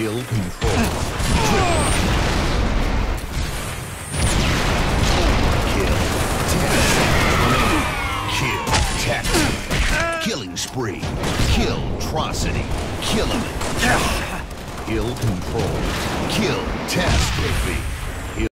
Kill control. Kill test. Killing spree. Kill-trocity. Kill element. Kill control. Kill tastrophe.